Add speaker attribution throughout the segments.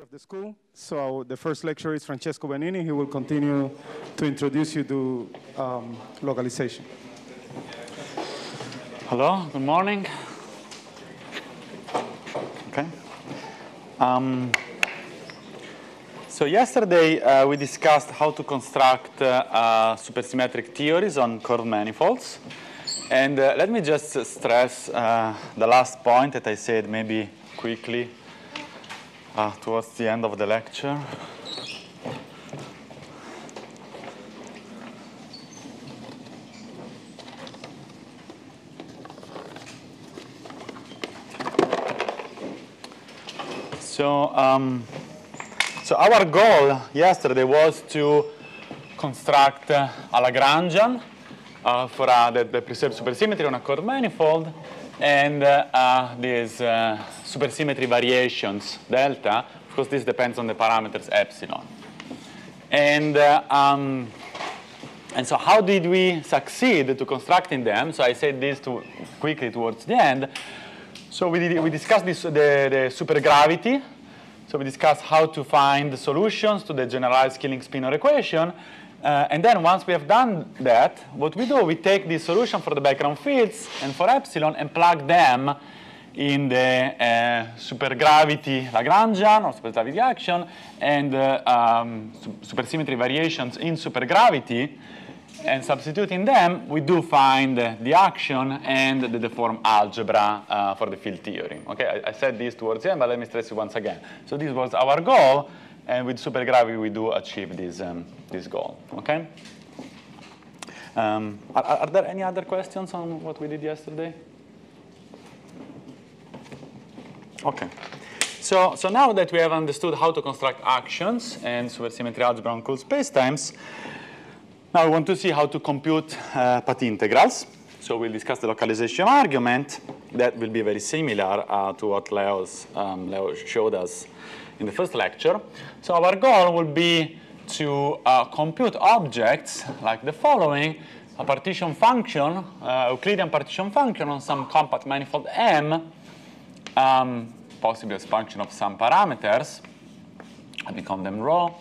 Speaker 1: of the school. So the first lecturer is Francesco Benini. He will continue to introduce you to localization.
Speaker 2: Hello, good morning. Okay. So yesterday we discussed how to construct supersymmetric theories on curved manifolds. And let me just stress the last point that I said maybe quickly towards the end of the lecture. So our goal yesterday was to construct a Lagrangian for the preserved supersymmetry on a curved manifold, and these supersymmetry variations, delta. Of course, this depends on the parameters epsilon. And so how did we succeed to constructing them? So I said this quickly towards the end. So we discussed this, the supergravity. So we discussed how to find the solutions to the generalized Killing-Spinor equation. And then once we have done that, what we do, we take the solution for the background fields and for epsilon and plug them in the supergravity Lagrangian or supergravity action and supersymmetry variations in supergravity. And substituting them, we do find the action and the deformed algebra for the field theory. Okay, I said this towards the end, but let me stress it once again. So this was our goal, and with supergravity we do achieve this goal. Okay. Are there any other questions on what we did yesterday? Okay. So now that we have understood how to construct actions and supersymmetry algebra on cool spacetimes, now we want to see how to compute path integrals. So we'll discuss the localization argument. That will be very similar to what Leo showed us in the first lecture. So our goal will be to compute objects like the following: a partition function, Euclidean partition function on some compact manifold M, possibly as a function of some parameters. Let me call them rho.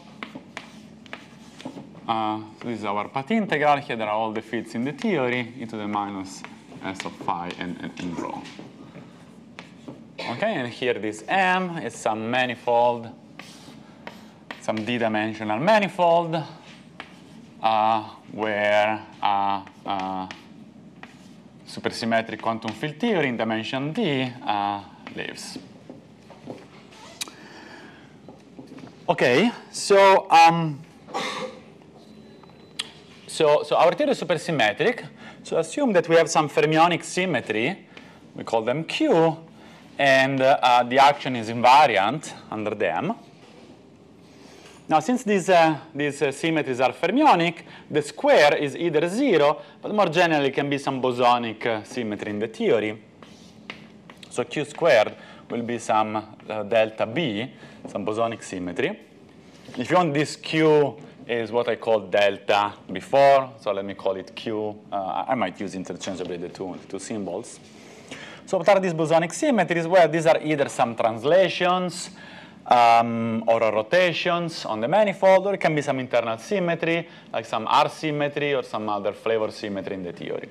Speaker 2: So this is our path integral. Here there are all the fields in the theory, e to the minus s of phi and rho. Okay, and here this M is some manifold, some d-dimensional manifold, where supersymmetric quantum field theory in dimension d lives. Okay, so our theory is supersymmetric. So assume that we have some fermionic symmetry. We call them Q. And the action is invariant under them. Now, since these symmetries are fermionic, the square is either 0, but more generally can be some bosonic symmetry in the theory. So Q squared will be some delta B, some bosonic symmetry. If you want, this Q is what I called delta before, so let me call it Q. I might use interchangeably the two symbols. So what are these bosonic symmetries? Well, these are either some translations or rotations on the manifold, or it can be some internal symmetry, like some R symmetry or some other flavor symmetry in the theory.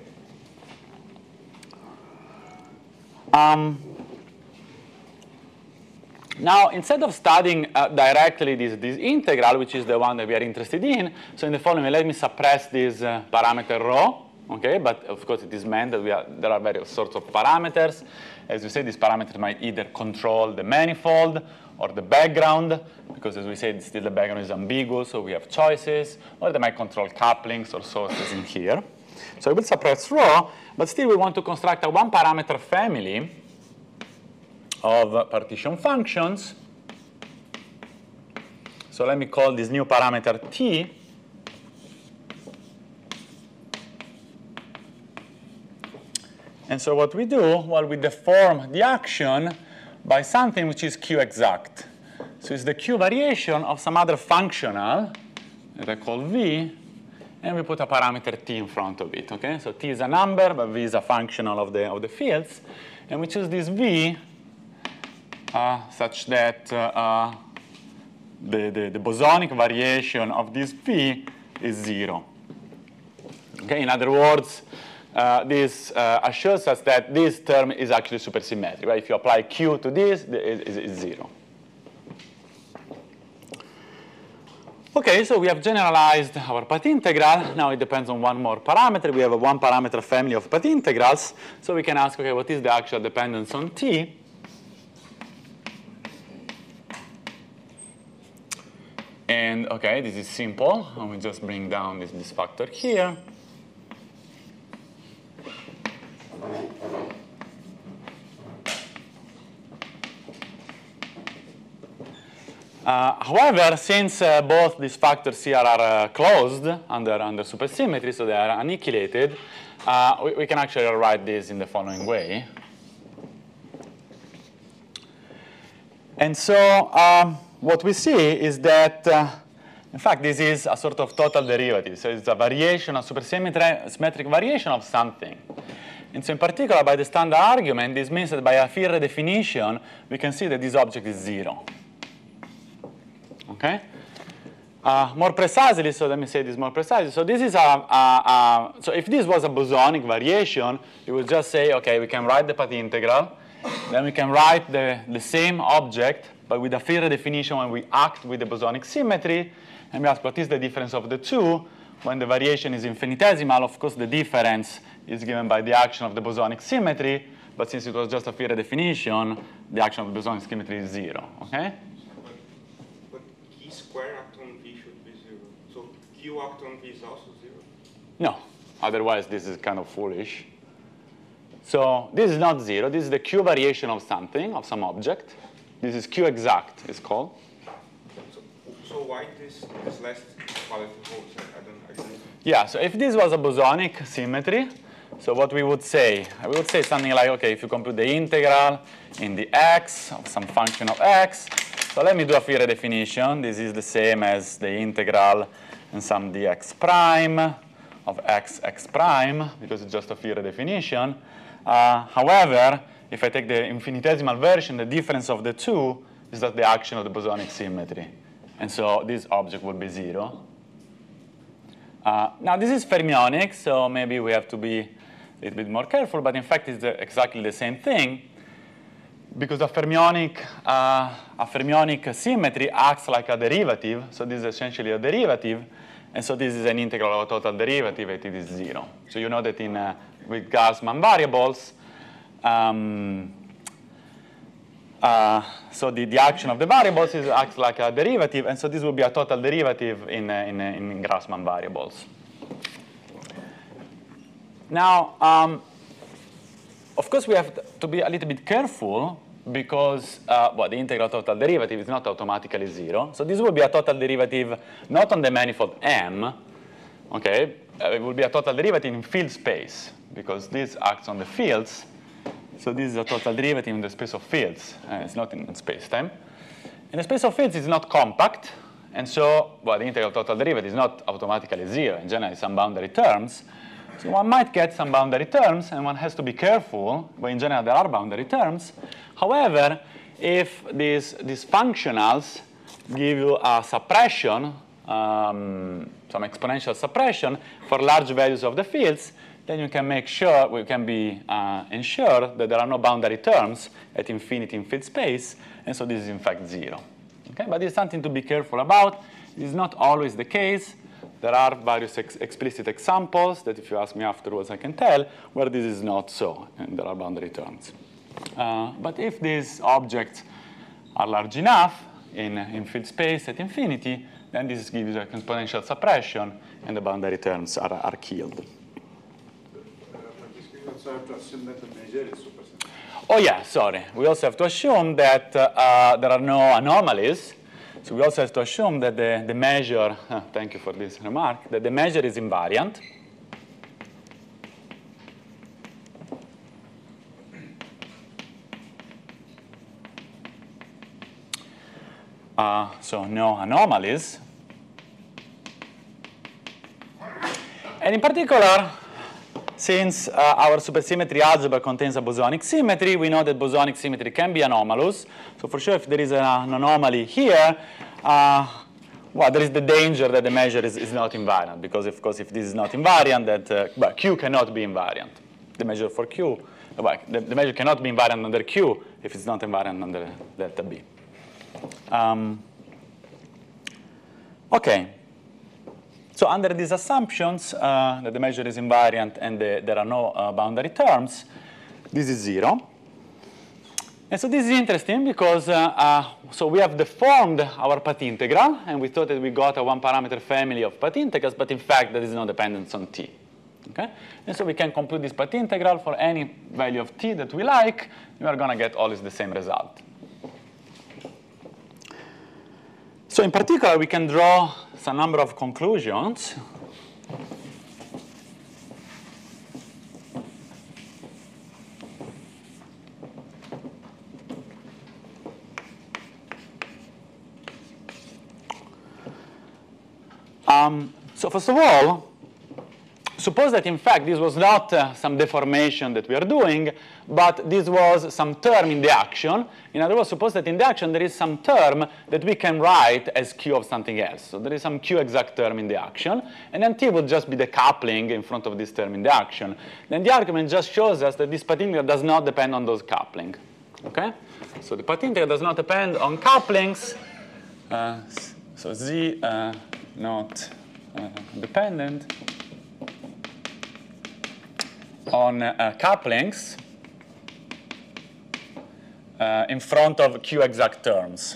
Speaker 2: Now, instead of studying directly this integral, which is the one that we are interested in, so in the following, let me suppress this parameter rho. Okay, but of course it is meant that there are various sorts of parameters. As we said, these parameters might either control the manifold or the background, because as we said, still the background is ambiguous, so we have choices, or they might control couplings or sources in here. So we will suppress rho, but still we want to construct a one-parameter family of partition functions. So let me call this new parameter T. And so what we do, well, we deform the action by something which is Q exact. So it's the Q variation of some other functional that I call V, and we put a parameter T in front of it. Okay, so T is a number, but V is a functional of the fields, and we choose this V such that the bosonic variation of this V is 0. Okay, in other words, this assures us that this term is actually supersymmetric. Right? If you apply Q to this, it's 0. Okay, so we have generalized our path integral. Now it depends on one more parameter. We have a one parameter family of path integrals. So we can ask, okay, what is the actual dependence on T? And okay, this is simple. I will just bring down this factor here. However, since both these factors here are closed under supersymmetry, so they are annihilated, we can actually write this in the following way. And so what we see is that, in fact, this is a sort of total derivative. So it's a variation, a supersymmetric variation of something. And so in particular, by the standard argument, this means that by a field redefinition, we can see that this object is 0. Okay? More precisely, so let me say this more precisely. So this is so if this was a bosonic variation, you would just say, okay, we can write the path integral. Then we can write the same object, but with a field redefinition when we act with the bosonic symmetry. And we ask, what is the difference of the two? When the variation is infinitesimal, of course, the difference is given by the action of the bosonic symmetry. But since it was just a field redefinition, the action of the bosonic symmetry is 0. Okay?
Speaker 3: But Q square act on V should be 0. So Q act on V is also 0?
Speaker 2: No. Otherwise, this is kind of foolish. So this is not 0. This is the Q variation of something, of some object. This is Q exact, it's called.
Speaker 3: So why this last quality holds? I don't agree.
Speaker 2: Yeah, so if this was a bosonic symmetry, so what we would say something like, okay, if you compute the integral in the x of some function of x, so let me do a field redefinition. This is the same as the integral in some dx prime of x prime, because it's just a field redefinition. However, if I take the infinitesimal version, the difference of the two is that the action of the bosonic symmetry. And so this object would be 0. Now, this is fermionic, so maybe we have to be a little bit more careful. But in fact, it's exactly the same thing, because a fermionic symmetry acts like a derivative. So this is essentially a derivative. And so this is an integral of a total derivative, and it is 0. So you know that with Gassman variables, so the action of the variables acts like a derivative, and so this will be a total derivative in Grassmann variables. Now, of course, we have to be a little bit careful because well, the integral total derivative is not automatically 0. So this will be a total derivative not on the manifold M. Okay, it will be a total derivative in field space because this acts on the fields. So this is a total derivative in the space of fields. It's not in space-time. In the space of fields, it's not compact. And so, well, the integral total derivative is not automatically 0. In general, it's some boundary terms. So one might get some boundary terms, and one has to be careful. But in general, there are boundary terms. However, if these functionals give you a suppression, some exponential suppression for large values of the fields, then you can make sure, we can be ensured that there are no boundary terms at infinity in field space, and so this is in fact 0. Okay, but it's something to be careful about. It is not always the case. There are various explicit examples that if you ask me afterwards I can tell where this is not so, and there are boundary terms. But if these objects are large enough in field space at infinity, then this gives you an exponential suppression, and the boundary terms are killed.
Speaker 4: We also have to assume that the measure is supersymmetric.
Speaker 2: Oh yeah, sorry. We also have to assume that there are no anomalies. So we also have to assume that the measure, thank you for this remark, that the measure is invariant. So no anomalies. And in particular, since our supersymmetry algebra contains a bosonic symmetry, we know that bosonic symmetry can be anomalous. So for sure, if there is an anomaly here, well, there is the danger that the measure is not invariant, because of course, if this is not invariant, that well, Q cannot be invariant. The measure for Q, well, the measure cannot be invariant under Q if it's not invariant under delta B. Okay. So under these assumptions that the measure is invariant and there are no boundary terms, this is 0. And so this is interesting because so we have deformed our path integral, and we thought that we got a one-parameter family of path integrals, but in fact there is no dependence on t. Okay? And so we can compute this path integral for any value of t that we like. We are going to get always the same result. So in particular, we can draw some number of conclusions. So first of all, suppose that in fact this was not some deformation that we are doing, but this was some term in the action. In other words, suppose that in the action there is some term that we can write as Q of something else. So there is some Q exact term in the action, and then T would just be the coupling in front of this term in the action. Then the argument just shows us that this path integral does not depend on those coupling. Okay? So the path integral does not depend on couplings. So Z not dependent on couplings in front of Q exact terms.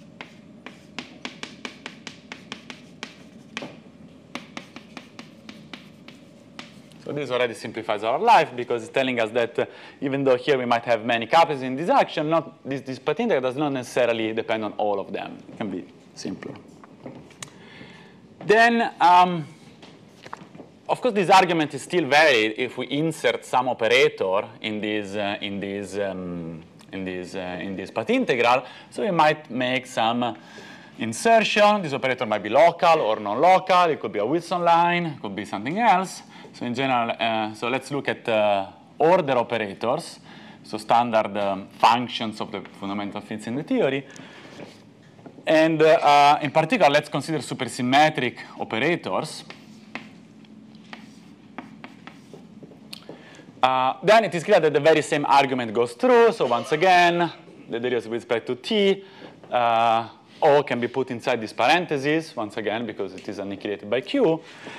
Speaker 2: So this already simplifies our life because it's telling us that even though here we might have many couplings in this action, this path integral does not necessarily depend on all of them. It can be simpler. Then, of course, this argument is still valid if we insert some operator in this path integral. So we might make some insertion. This operator might be local or non-local. It could be a Wilson line. It could be something else. So in general, so let's look at order operators, so standard functions of the fundamental fields in the theory. And in particular, let's consider supersymmetric operators. Then it is clear that the very same argument goes through. So once again, the derivative with respect to t, O can be put inside this parenthesis, once again, because it is annihilated by Q.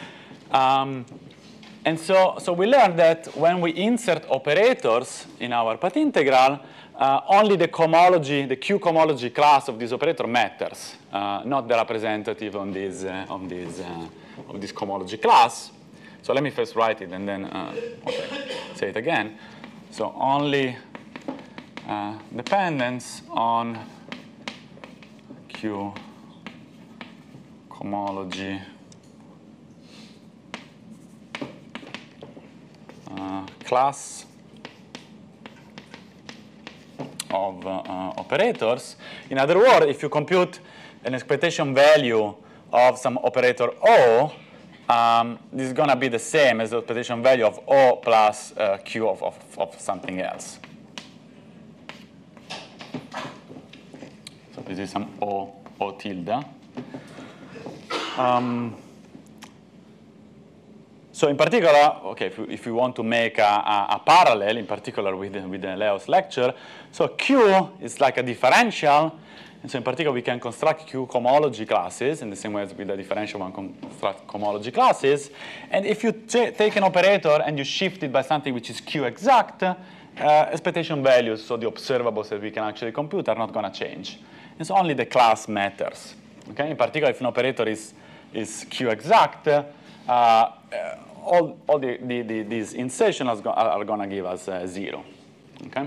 Speaker 2: And so we learned that when we insert operators in our path integral, only the cohomology, the Q cohomology class of this operator matters, not the representative on this of this cohomology class. So let me first write it and then say it again. So only dependence on Q cohomology class of operators. In other words, if you compute an expectation value of some operator O, this is going to be the same as the expectation value of O plus Q of something else. So this is some O tilde. So in particular, okay, if we want to make a parallel, in particular with the Leo's lecture, so Q is like a differential, and so in particular we can construct Q cohomology classes in the same way as with the differential one construct cohomology classes. And if you take an operator and you shift it by something which is Q exact, expectation values, so the observables that we can actually compute, are not going to change. And so only the class matters. Okay? In particular, if an operator is Q exact, all these insertions are going to give us 0. Okay?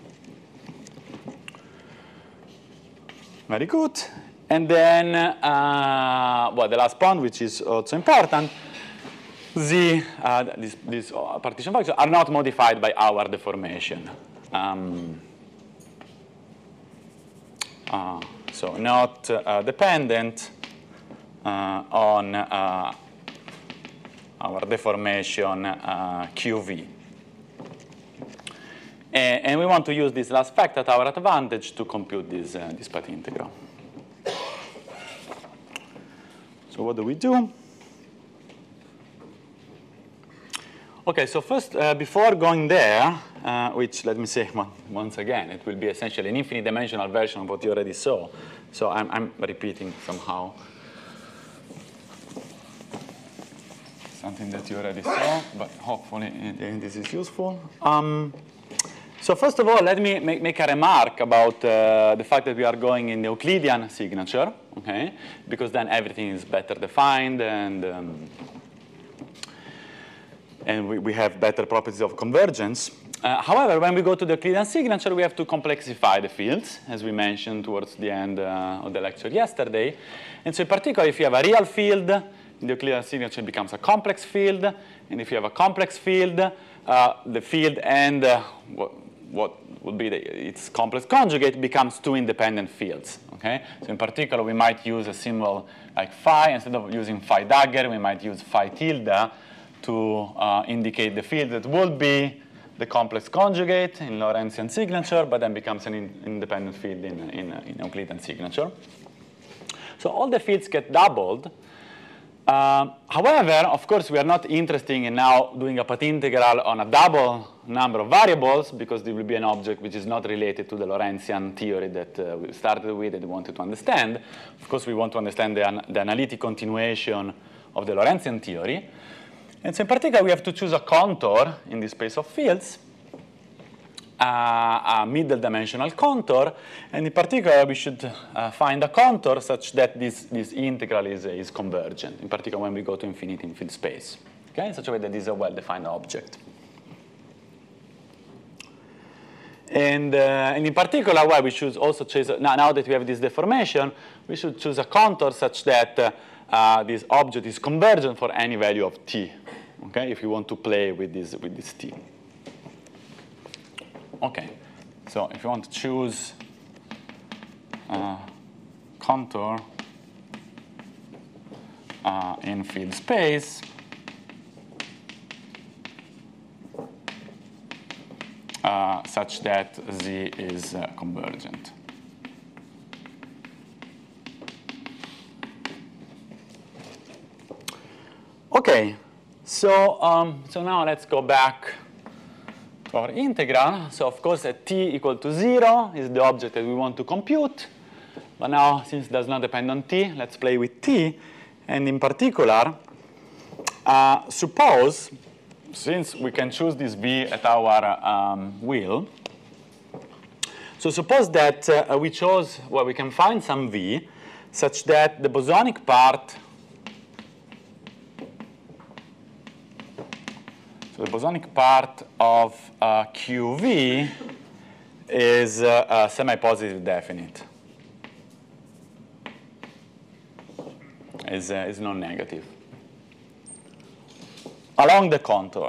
Speaker 2: Very good. And then, well, the last point, which is also important, these partition functions are not modified by our deformation. So not dependent on our deformation QV. And we want to use this last fact at our advantage to compute this path integral. So what do we do? OK, so first, before going there, which let me say once again, it will be essentially an infinite dimensional version of what you already saw. So I'm repeating somehow something that you already saw, but hopefully this is useful. So first of all, let me make a remark about the fact that we are going in the Euclidean signature, okay? Because then everything is better defined and we have better properties of convergence. However, when we go to the Euclidean signature, we have to complexify the fields, as we mentioned towards the end of the lecture yesterday. And so in particular, if you have a real field, in the Euclidean signature it becomes a complex field. And if you have a complex field, the field and what would be its complex conjugate becomes two independent fields. Okay? So in particular, we might use a symbol like phi. Instead of using phi dagger, we might use phi tilde to indicate the field that would be the complex conjugate in Lorentzian signature, but then becomes an independent field in Euclidean signature. So all the fields get doubled. However, of course, we are not interested in now doing a path integral on a double number of variables, because there will be an object which is not related to the Lorentzian theory that we started with and we wanted to understand. Of course, we want to understand the analytic continuation of the Lorentzian theory. And so in particular, we have to choose a contour in this space of fields, a middle dimensional contour. And in particular, we should find a contour such that this integral is convergent, in particular when we go to infinity in field space, okay? In such a way that this is a well-defined object. And in particular, why we should also choose, now that we have this deformation, we should choose a contour such that this object is convergent for any value of t, okay, if you want to play with this t. Okay, so if you want to choose a contour in field space, such that Z is convergent. Okay, so now let's go back to our integral. So of course, at t equal to 0 is the object that we want to compute. But now, since it does not depend on t, let's play with t. And in particular, suppose, since we can choose this v at our will, so suppose that we chose, well, we can find some v such that the bosonic part, so the bosonic part of QV is semi-positive definite, is non-negative along the contour.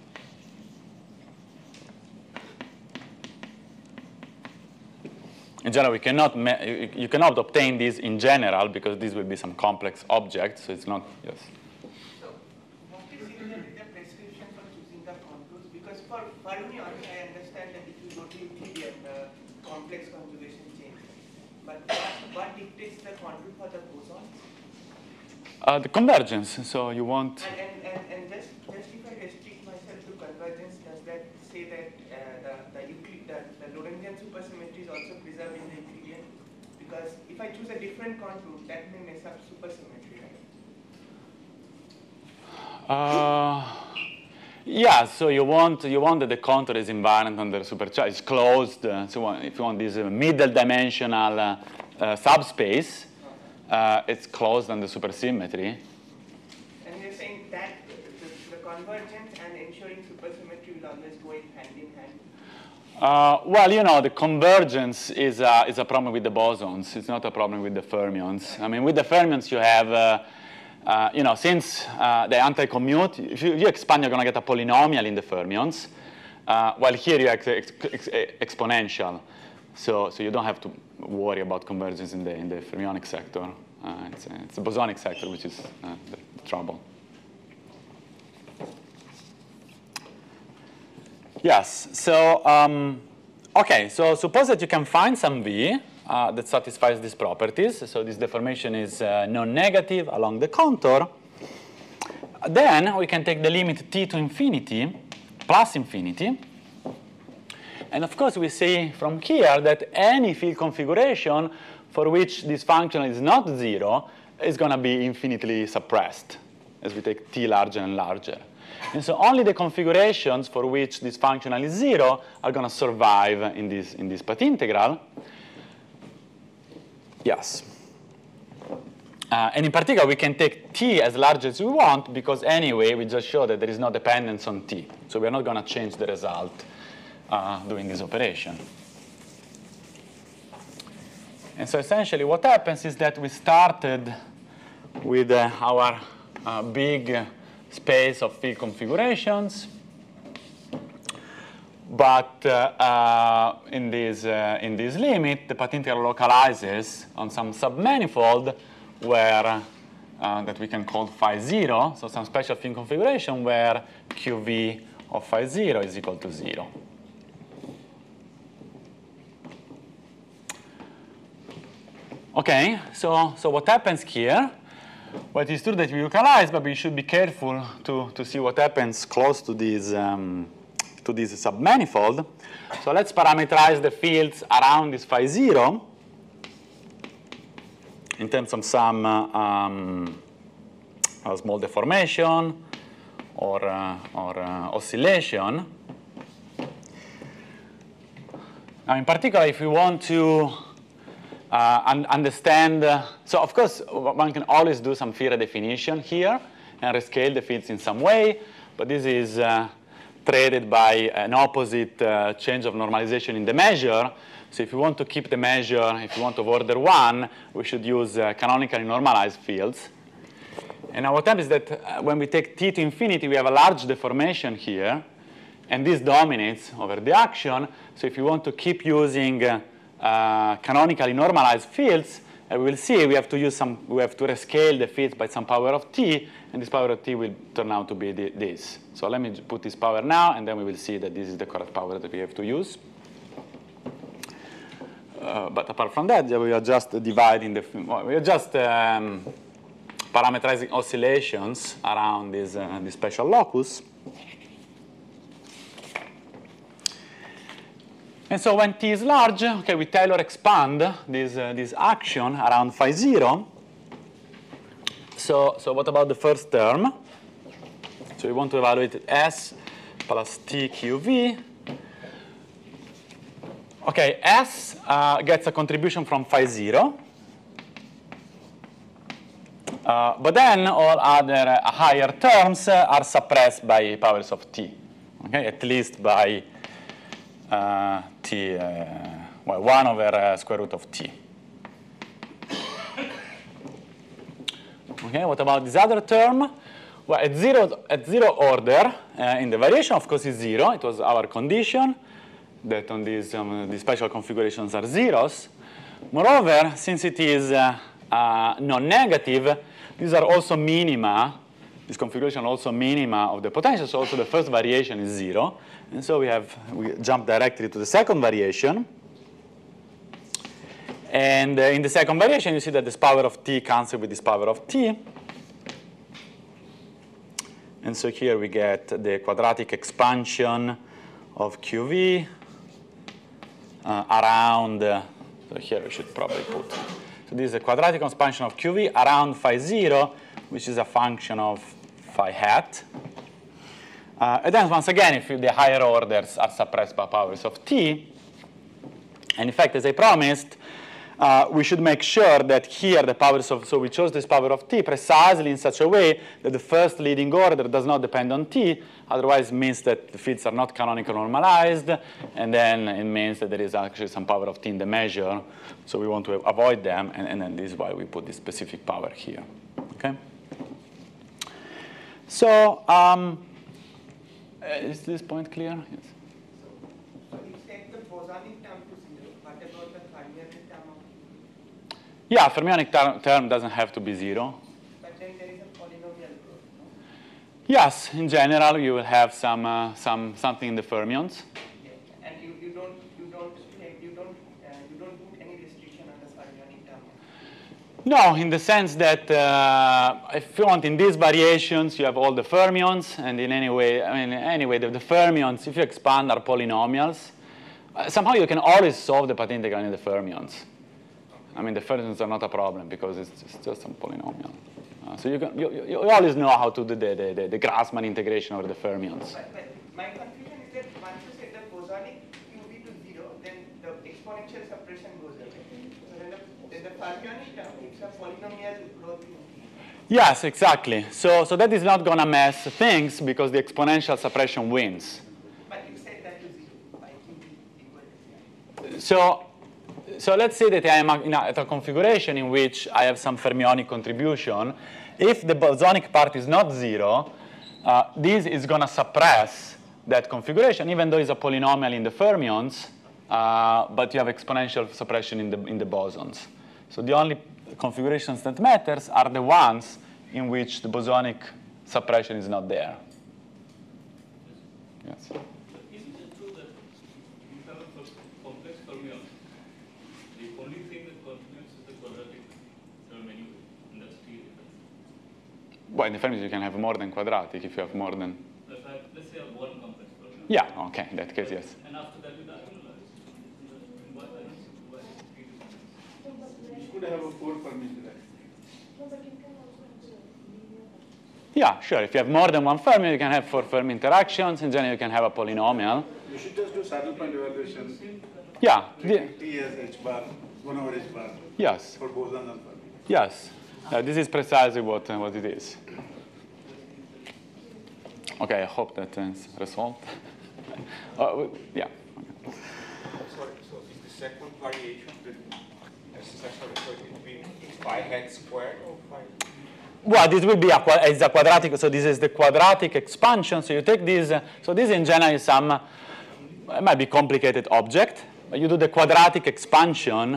Speaker 2: In general, you cannot obtain this in general because this will be some complex object, so it's not, yes.
Speaker 5: So, what is the prescription for choosing the contours? Because for fermions, I understand that if you go to Euclidean, the complex conjugation changes. But what dictates the contour for the bosons?
Speaker 2: The convergence, so you want...
Speaker 5: And just if I restrict myself to convergence, does that say that the Lorentzian supersymmetry is also preserved in the Euclidean? Because if I choose a different contour, that may mess up supersymmetry, right?
Speaker 2: Yeah, so you want that the contour is invariant under supercharge, it's closed. So if you want this middle dimensional subspace, it's closed under supersymmetry.
Speaker 5: And you're saying that the convergence and ensuring supersymmetry will always go hand in hand?
Speaker 2: Well, you know, the convergence is a problem with the bosons. It's not a problem with the fermions. I mean, with the fermions, you have, you know, since they anti-commute, if you expand, you're going to get a polynomial in the fermions. While here, you have exponential. So you don't have to worry about convergence in the fermionic sector. It's the bosonic sector which is the trouble. Yes. So, OK, so suppose that you can find some V that satisfies these properties. So this deformation is non-negative along the contour. Then we can take the limit t to infinity, plus infinity. And of course, we see from here that any field configuration for which this function is not 0 is going to be infinitely suppressed as we take t larger and larger. And so only the configurations for which this functional is 0 are going to survive in this path integral. Yes. And in particular, we can take t as large as we want, because anyway, we just show that there is no dependence on t. So we're not going to change the result doing this operation. And so essentially what happens is that we started with our big space of field configurations. But in this limit, the path integral localizes on some submanifold where that we can call phi 0, so some special field configuration where QV of phi 0 is equal to 0. OK, so what happens here? Well, it is true that we localize, but we should be careful to see what happens close to this submanifold. So let's parameterize the fields around this phi 0 in terms of some small deformation or oscillation. Now, in particular, if we want to understand, so of course, one can always do some Fourier definition here and rescale the fields in some way, but this is traded by an opposite change of normalization in the measure. So if we want to keep the measure, if we want of order 1, we should use canonically normalized fields. And now what happens is that when we take t to infinity, we have a large deformation here, and this dominates over the action. So if you want to keep using canonically normalized fields, we will see we have to rescale the fields by some power of t, and this power of t will turn out to be this. So let me put this power now, and then we will see that this is the correct power that we have to use. But apart from that, we are just dividing we are just parameterizing oscillations around this special locus. And so when t is large, okay, we Taylor expand this action around phi 0. So what about the first term? So we want to evaluate S plus t QV. OK, S gets a contribution from phi 0. But then all other higher terms are suppressed by powers of t, okay, at least by t, 1 over square root of t. Okay, what about this other term? Well, at zero order, in the variation, of course, is 0. It was our condition that on these special configurations are zeros. Moreover, since it is non-negative, these are also minima. This configuration also minima of the potential. So also the first variation is 0. And so we jump directly to the second variation. And in the second variation, you see that this power of t cancels with this power of t. And so here we get the quadratic expansion of QV around, so here we should probably put. So this is a quadratic expansion of QV around phi 0, which is a function of phi hat. And then once again, if the higher orders are suppressed by powers of t, and in fact, as I promised, we should make sure that here the powers of, so we chose this power of t precisely in such a way that the first leading order does not depend on t, otherwise it means that the fields are not canonically normalized, and then it means that there is actually some power of t in the measure, so we want to avoid them, and then this is why we put this specific power here, okay? So, is this point clear? Yes.
Speaker 5: So you take the bosonic term to 0. What about the fermionic term?
Speaker 2: Yeah, fermionic term doesn't have to be 0.
Speaker 5: But then there is a polynomial growth,
Speaker 2: Yes, in general, you will have something in the fermions.
Speaker 5: Yeah. And you don't put any restriction on the fermionic term.
Speaker 2: No, in the sense that if you want, in these variations, you have all the fermions, and in any way, anyway, the fermions, if you expand, are polynomials. Somehow you can always solve the path integral in the fermions. I mean, the fermions are not a problem because it's just some polynomial. So you always know how to do the Grassmann integration over the fermions.
Speaker 5: But my confusion is that once you set the bosonic QV to 0, then the exponential suppression goes away. So then the fermionic term is a polynomial growth.
Speaker 2: Yes, exactly. So that is not going to mess things because the exponential suppression wins.
Speaker 5: But you set that to 0 by QV equal to 0.
Speaker 2: So let's say that I am at a configuration in which I have some fermionic contribution. If the bosonic part is not 0, this is going to suppress that configuration, even though it's a polynomial in the fermions, but you have exponential suppression in the bosons. So the only configurations that matters are the ones in which the bosonic suppression is not there. Yes.
Speaker 6: Isn't it true that you have a complex fermion? The only thing that contributes is the quadratic term anyway, and that's T.
Speaker 2: Well, in the fermions you can have more than quadratic if you have more than.
Speaker 6: Let's say I have one complex fermion.
Speaker 2: Yeah. Okay. In that case, yes.
Speaker 6: And after that, you diagonalize. Why I don't see why T is.
Speaker 4: You could have a 4 Fermi interaction.
Speaker 2: Yeah, sure. If you have more than one fermion, you can have 4 Fermi interactions. In general, you can have a polynomial.
Speaker 4: You should just do saddle point evaluation.
Speaker 2: Yeah.
Speaker 4: T as h bar, 1 over h bar.
Speaker 2: Yes.
Speaker 4: For boson and fermi.
Speaker 2: Yes. This is precisely what it is. Okay, I hope that is resolved. Yeah. Okay.
Speaker 3: Sorry, so is the second variation between phi hat squared or phi?
Speaker 2: Well, this will be a quadratic. So this is the quadratic expansion. So you take this. So this in general is some, it might be complicated object. But you do the quadratic expansion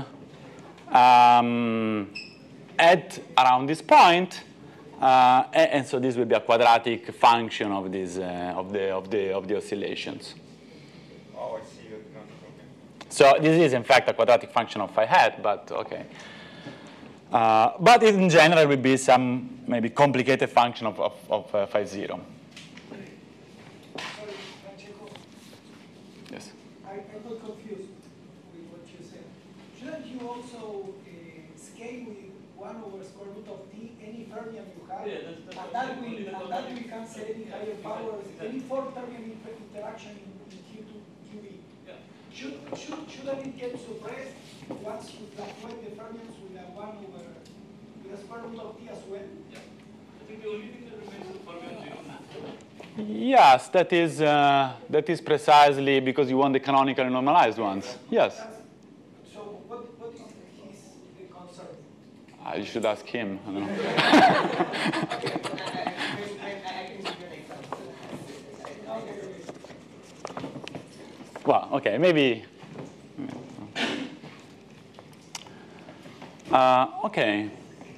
Speaker 2: at around this point, and so this will be a quadratic function of this of the oscillations.
Speaker 3: Oh, I see that. Okay.
Speaker 2: So this is in fact a quadratic function of phi hat, but okay. But in general, it will be some maybe complicated function of phi 0.
Speaker 7: Sorry, Francesco.
Speaker 2: Yes.
Speaker 7: I got confused with what you said. Shouldn't you also scale with 1 over square root of t any fermion you have?
Speaker 6: Yeah, that's
Speaker 7: and that will cancel any higher powers, any 4 fermion interaction in Q2, QE.
Speaker 6: Yeah.
Speaker 7: Shouldn't it get suppressed once you fluctuate the fermions with a 1 over the square root of t as well?
Speaker 6: Yeah. I think the only thing that remains is fermion 0.
Speaker 2: Yes, that is precisely because you want the canonically normalized ones. Yes.
Speaker 7: So what is the concern?
Speaker 2: You should ask him. I don't know.
Speaker 5: I can give you an example.
Speaker 2: Well, okay, maybe. Okay.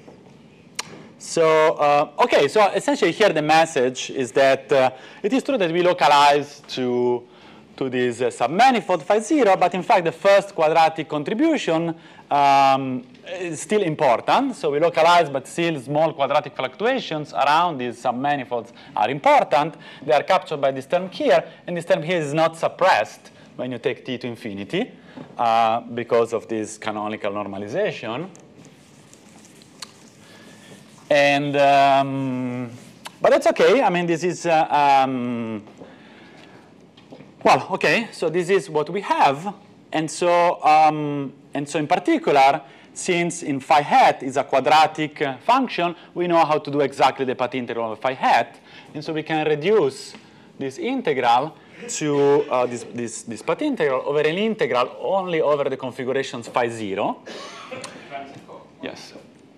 Speaker 2: So, okay, so essentially here the message is that it is true that we localize to this submanifold phi 0, but in fact the first quadratic contribution is still important. So we localize, but still small quadratic fluctuations around these submanifolds are important. They are captured by this term here, and this term here is not suppressed when you take t to infinity because of this canonical normalization. And but that's okay. I mean, this is well, okay. So this is what we have, and so in particular, since in phi hat is a quadratic function, we know how to do exactly the path integral of phi hat, and so we can reduce this integral to this path integral over an integral only over the configurations phi 0.
Speaker 8: Francesco,
Speaker 2: Yes.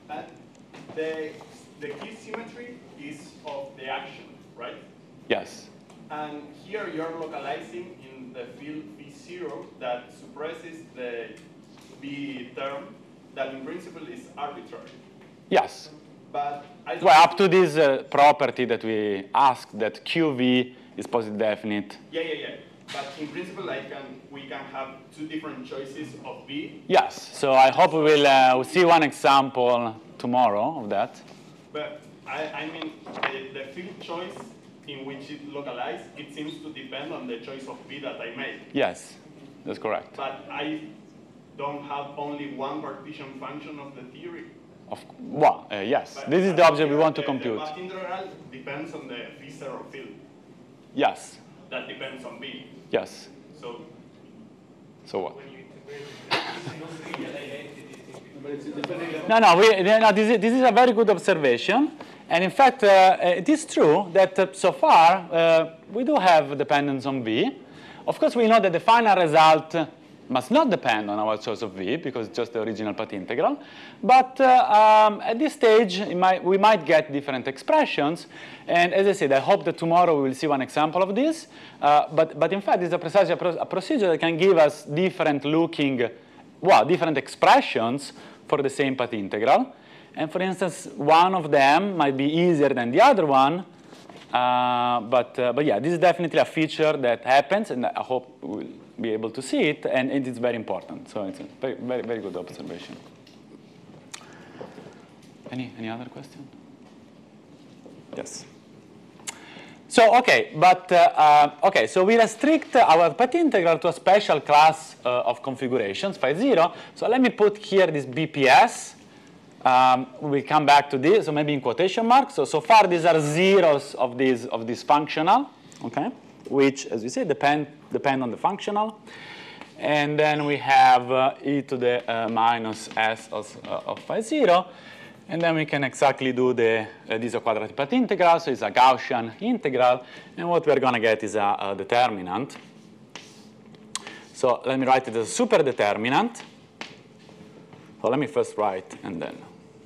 Speaker 8: the key symmetry is of the action, right?
Speaker 2: Yes.
Speaker 8: And here you're localizing in the field V0 that suppresses the V term that in principle is arbitrary.
Speaker 2: Yes.
Speaker 8: But I don't
Speaker 2: Well, up to this property that we asked, that QV is positive definite.
Speaker 8: Yeah. But in principle, we can have two different choices of V.
Speaker 2: Yes. So I hope we will we'll see one example tomorrow of that.
Speaker 8: But I mean, the field choice in which it localized, it seems to depend on the choice of V that I make.
Speaker 2: Yes, that's correct.
Speaker 8: But I don't have only one partition function of the theory.
Speaker 2: Well, yes.
Speaker 8: But
Speaker 2: This is the object we want to
Speaker 8: the
Speaker 2: compute.
Speaker 8: path integral depends on the V0 field.
Speaker 2: Yes.
Speaker 8: That depends on V.
Speaker 2: Yes.
Speaker 8: So
Speaker 2: what?
Speaker 4: But it's depending on
Speaker 2: No, this is a very good observation. And in fact, it is true that so far, we do have dependence on V. Of course, we know that the final result must not depend on our choice of V, because it's just the original path integral. But at this stage, we might get different expressions. And as I said, I hope that tomorrow we will see one example of this. But in fact, this is precisely a procedure that can give us different different expressions for the same path integral. And for instance, one of them might be easier than the other one. But yeah, this is definitely a feature that happens, and I hope we'll be able to see it, and it is very important. So it's a very, very, very good observation. Any other question? Yes. So okay, so we restrict our path integral to a special class of configurations, phi 0. So let me put here this BPS. We'll come back to this, so maybe in quotation marks. So far, these are zeros of this functional, okay, which, as we say, depend on the functional. And then we have e to the minus s of phi 0. And then we can exactly do this is a quadratic path integral, so it's a Gaussian integral. And what we're going to get is a determinant. So let me write it as a super determinant. So let me first write and then.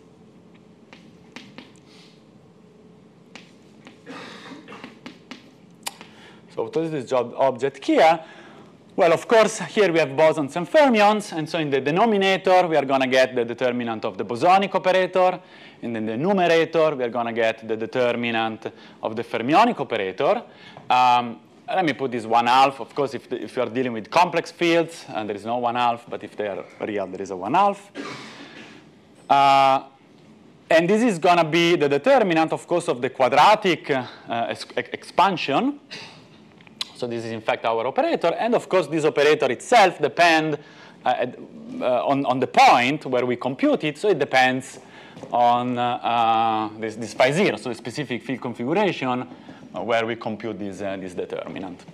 Speaker 2: So what is this object here? Well, of course, here we have bosons and fermions. And so in the denominator, we are going to get the determinant of the bosonic operator. And in the numerator, we are going to get the determinant of the fermionic operator. Let me put this 1/2. Of course, if you are dealing with complex fields, there is no 1/2. But if they are real, there is a 1/2. And this is going to be the determinant, of course, of the quadratic expansion. So this is, in fact, our operator. And, of course, this operator itself depends on the point where we compute it. So it depends on this phi 0, so the specific field configuration where we compute this determinant.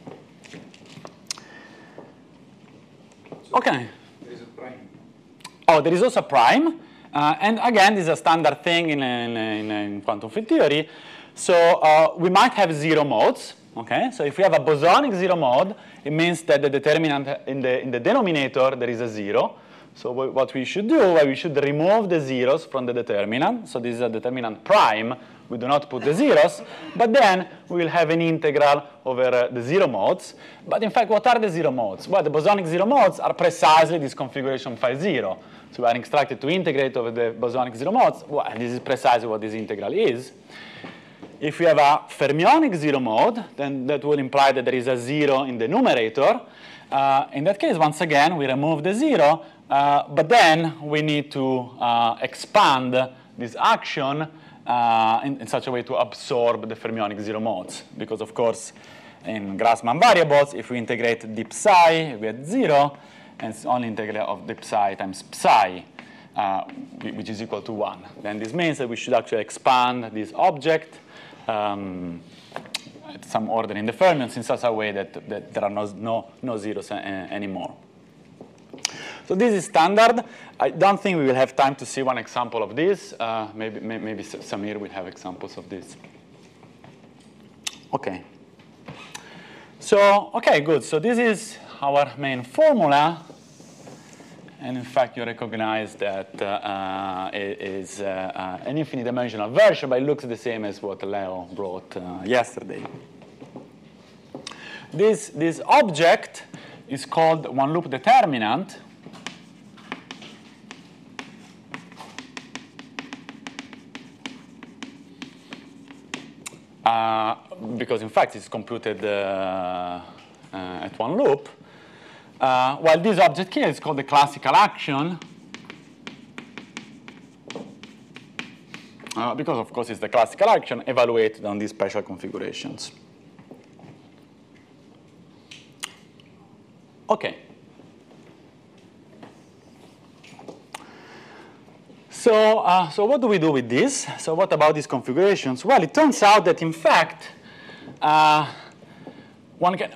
Speaker 2: OK.
Speaker 4: there is a prime.
Speaker 2: Oh, there is also a prime. And again, this is a standard thing in quantum field theory. So we might have zero modes. Okay, so if we have a bosonic zero mode, it means that the determinant in the denominator, there is a 0. So what we should do, we should remove the zeros from the determinant. So this is a determinant prime. We do not put the zeros. But then we will have an integral over the zero modes. But in fact, what are the zero modes? Well, the bosonic zero modes are precisely this configuration phi 0. So we are instructed to integrate over the bosonic zero modes. Well, this is precisely what this integral is. If we have a fermionic zero mode, then that will imply that there is a 0 in the numerator. In that case, once again, we remove the 0. But then we need to expand this action in such a way to absorb the fermionic zero modes. Because, of course, in Grassmann variables, if we integrate d psi, we get 0. And it's only integral of d psi times psi, which is equal to 1. Then this means that we should actually expand this object at some order in the fermions in such a way that there are no zeros anymore. So this is standard. I don't think we will have time to see one example of this. Maybe Samir will have examples of this. OK. So, OK, good. So this is our main formula. And in fact, you recognize that it is an infinite dimensional version, but it looks the same as what Leo brought yesterday. This object is called one-loop determinant. because in fact it's computed at one loop, while this object here is called the classical action, because of course it's the classical action evaluated on these special configurations. Okay. So what do we do with this? So what about these configurations? Well, it turns out that in fact, one can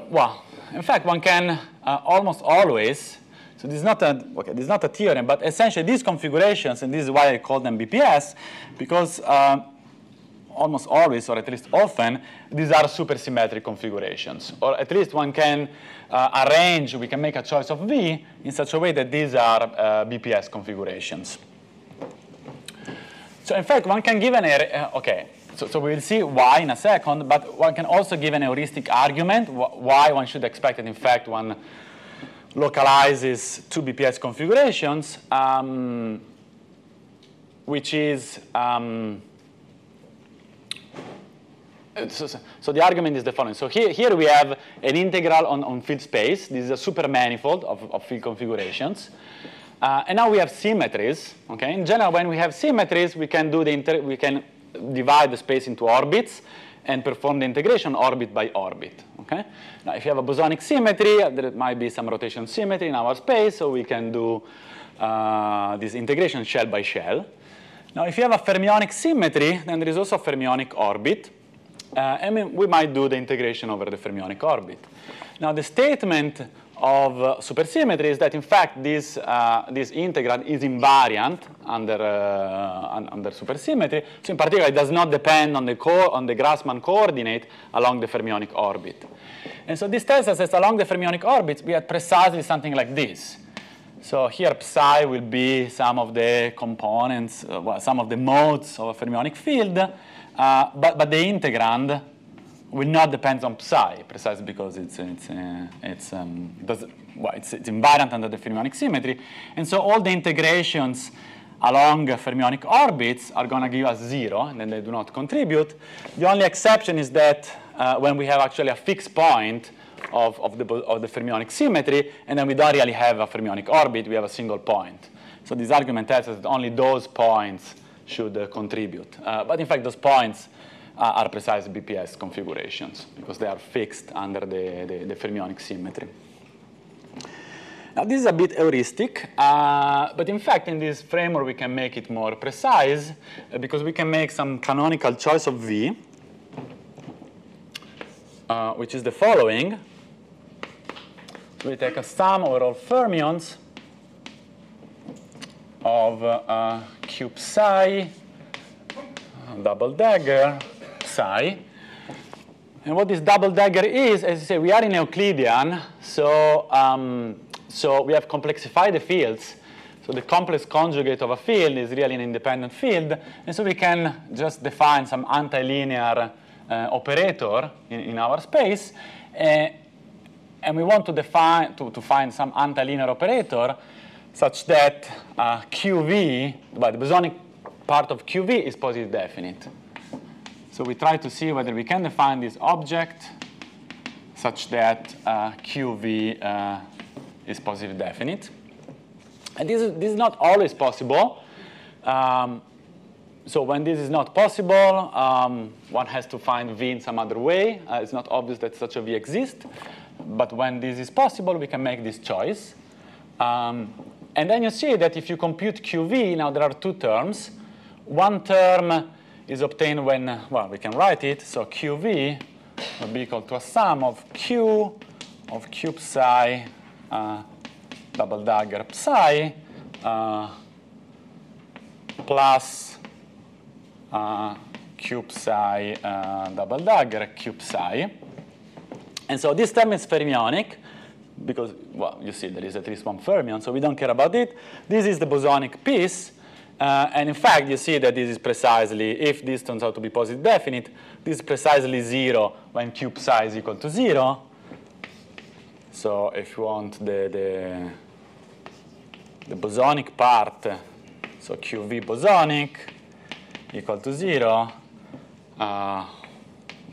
Speaker 2: almost always. So this is not a theorem, but essentially these configurations, and this is why I call them BPS, because almost always, or at least often, these are supersymmetric configurations, or at least one can we can make a choice of V in such a way that these are BPS configurations. So in fact, one can give an, so we will see why in a second, but one can also give an heuristic argument why one should expect that in fact one localizes two BPS configurations, which is, so the argument is the following. So here we have an integral on field space. This is a super manifold of field configurations. And now we have symmetries. Okay? In general, when we have symmetries, we can divide the space into orbits and perform the integration orbit by orbit. Okay? Now, if you have a bosonic symmetry, there might be some rotation symmetry in our space, so we can do this integration shell by shell. Now, if you have a fermionic symmetry, then there is also a fermionic orbit. And we might do the integration over the fermionic orbit. Now, the statement of supersymmetry is that, in fact, this integral is invariant under supersymmetry. So, in particular, it does not depend on the Grassmann coordinate along the fermionic orbit. And so this tells us that along the fermionic orbits, we have precisely something like this. So here, psi will be some of the components, some of the modes of a fermionic field. But the integrand will not depend on psi, precisely because it's invariant under the fermionic symmetry. And so all the integrations along fermionic orbits are going to give us 0, and then they do not contribute. The only exception is that when we have actually a fixed point of the fermionic symmetry, and then we don't really have a fermionic orbit, we have a single point. So this argument tells us that only those points should contribute. But in fact, those points are precise BPS configurations because they are fixed under the fermionic symmetry. Now, this is a bit heuristic, but in fact, in this framework, we can make it more precise because we can make some canonical choice of V, which is the following. So we take a sum over all fermions of Q psi, double dagger, psi. And what this double dagger is, as I say, we are in Euclidean, so we have complexified the fields. So the complex conjugate of a field is really an independent field, and so we can just define some antilinear operator in our space, and we want to find some antilinear operator such that QV, the bosonic part of QV is positive definite. So we try to see whether we can define this object such that QV is positive definite. And this is not always possible. So when this is not possible, one has to find V in some other way. It's not obvious that such a V exists. But when this is possible, we can make this choice. And then you see that if you compute QV, now there are two terms. One term is obtained when, well, we can write it. So QV will be equal to a sum of Q psi double dagger psi plus Q psi double dagger Q psi. And so this term is fermionic because, well, you see there is at least one fermion, so we don't care about it. This is the bosonic piece. And in fact, you see that this is precisely, if this turns out to be positive definite, this is precisely 0 when Q psi is equal to 0. So if you want the bosonic part, so QV bosonic equal to 0,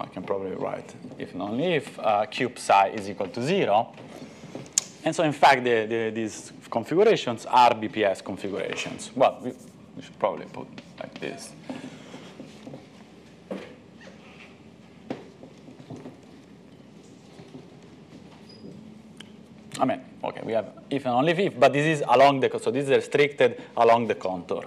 Speaker 2: I can probably write if and only if cube psi is equal to 0. And so in fact, these configurations are BPS configurations. Well, we should probably put like this. I mean, okay, we have if and only if, but this is along the, so this is restricted along the contour.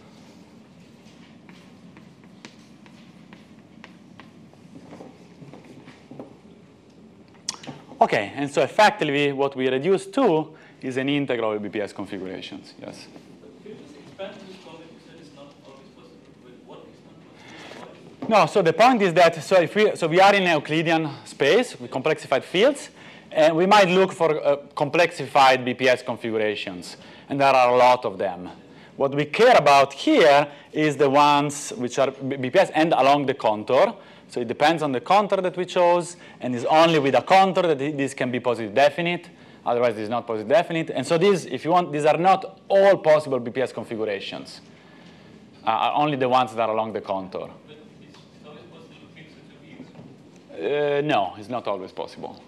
Speaker 2: Okay, and so effectively what we reduce to is an integral of BPS configurations, yes?
Speaker 6: But can you just expand this comment? You said it's not always possible. With what extent?
Speaker 2: No, so the point is that, so we are in a Euclidean space with complexified fields, and we might look for complexified BPS configurations, and there are a lot of them. What we care about here is the ones which are BPS and along the contour. So it depends on the contour that we chose, and it's only with a contour that this can be positive definite. Otherwise, it's not positive definite. And so these, if you want, these are not all possible BPS configurations. Only the ones that are along the contour.
Speaker 6: But it's always possible to fix such a field.
Speaker 2: No, it's not always possible.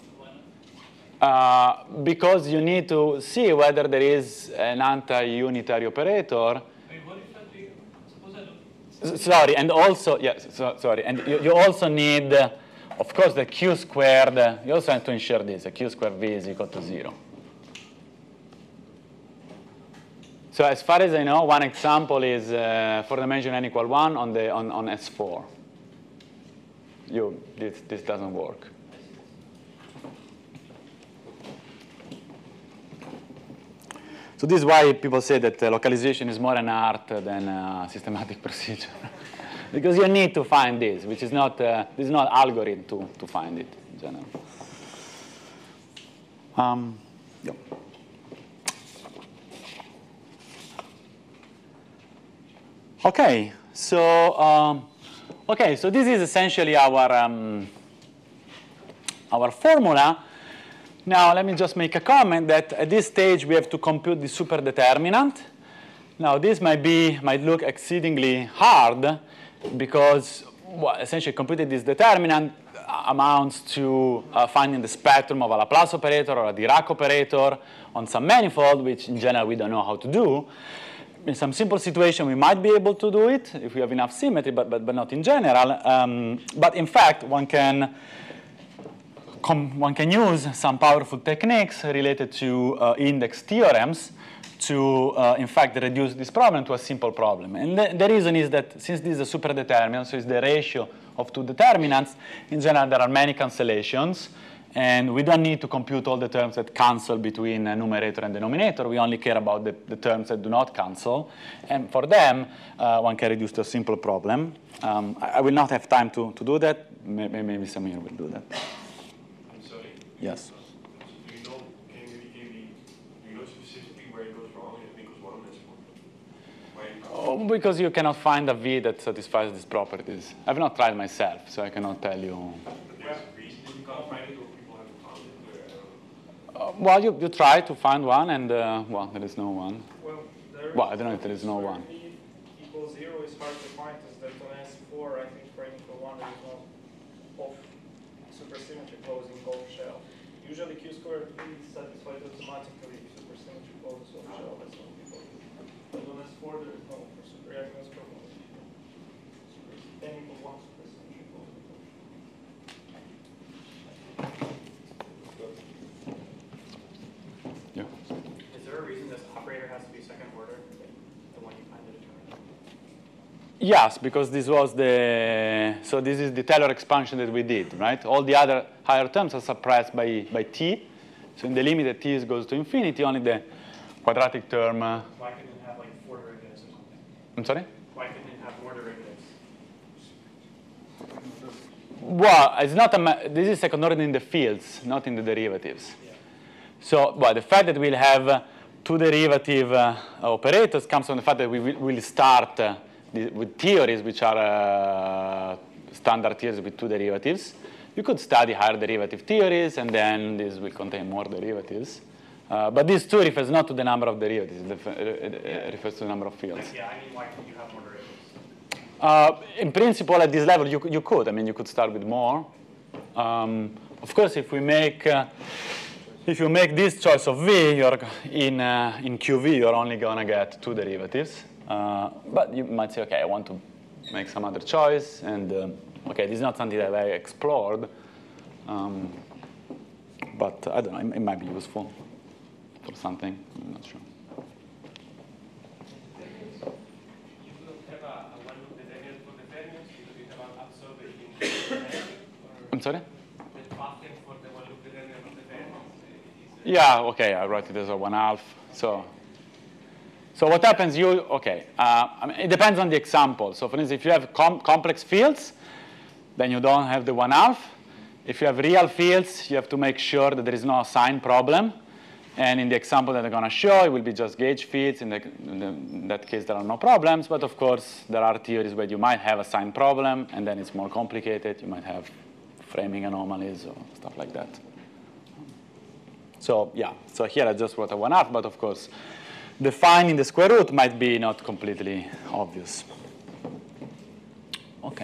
Speaker 2: Because you need to see whether there is an anti-unitary operator.
Speaker 6: I mean, what if that be, suppose I don't.
Speaker 2: Sorry, and also, yes, sorry, and you also need, of course, the q squared, you also have to ensure this, a q squared v is equal to 0. So as far as I know, one example is for dimension n equal 1 on S4. This doesn't work. So this is why people say that localization is more an art than a systematic procedure. Because you need to find this, which is not, this is not algorithm to find it in general. Yeah. Okay, so this is essentially our formula. Now, let me just make a comment that at this stage, we have to compute the superdeterminant. Now, this might look exceedingly hard because essentially computing this determinant amounts to finding the spectrum of a Laplace operator or a Dirac operator on some manifold, which in general we don't know how to do. In some simple situation, we might be able to do it if we have enough symmetry, but not in general. But in fact, one can use some powerful techniques related to index theorems to, in fact, reduce this problem to a simple problem. And the reason is that since this is a superdeterminant, so it's the ratio of two determinants, in general, there are many cancellations. And we don't need to compute all the terms that cancel between numerator and denominator. We only care about the terms that do not cancel. And for them, one can reduce to a simple problem. I will not have time to do that. Maybe Samir will do that. Yes.
Speaker 9: Do you know specifically where it goes wrong and it goes wrong this one?
Speaker 2: Because you cannot find a V that satisfies these properties. I've not tried myself, so I cannot tell you.
Speaker 9: But there's a reason that you can't find it, or people haven't found it?
Speaker 2: Well, you try to find one, and well, there is no one.
Speaker 10: Well,
Speaker 2: I don't know if there is no one.
Speaker 10: V equals 0 is hard to find, is that on S4, I think for n equal 1 there is no off supersymmetry closing off shell. Usually Q squared V is satisfied automatically if supersymmetry closes off shell, that's what people do. But on S4 there is no for superreactance problem. N equal 1 supersymmetry closing off shell.
Speaker 2: Yeah.
Speaker 11: Is there a reason this operator has to be second order, the one you find the determinant?
Speaker 2: Yes, because this was so this is the Taylor expansion that we did, right? All the other higher terms are suppressed by t. So in the limit that t goes to infinity, only the quadratic term.
Speaker 11: Why couldn't it have like 4 derivatives or something?
Speaker 2: I'm sorry?
Speaker 11: Why couldn't it have more derivatives?
Speaker 2: Well, it's not this is second order in the fields, not in the derivatives.
Speaker 11: Yeah.
Speaker 2: So, well, the fact that we'll have two derivative operators comes from the fact that we will start with theories which are standard theories with two derivatives. You could study higher derivative theories, and then this will contain more derivatives. But this too refers not to the number of derivatives. It refers to the number of fields.
Speaker 11: Yeah, I mean, why can't you have more derivatives?
Speaker 2: In principle, at this level, you could. I mean, you could start with more. Of course, if you make this choice of v, you're in QV, you're only going to get 2 derivatives. But you might say, OK, I want to make some other choice. And OK, this is not something that I explored. But I don't know, it might be useful for something. I'm not sure. I'm sorry? Yeah, OK, I write it as a 1/2. So what happens, OK. I mean, it depends on the example. So for instance, if you have complex fields, then you don't have the 1/2. If you have real fields, you have to make sure that there is no sign problem. And in the example that I'm going to show, it will be just gauge fields. In that case, there are no problems. But of course, there are theories where you might have a sign problem, and then it's more complicated. You might have framing anomalies or stuff like that. So yeah, so here I just wrote a 1/2. But of course, defining the square root might be not completely obvious. OK.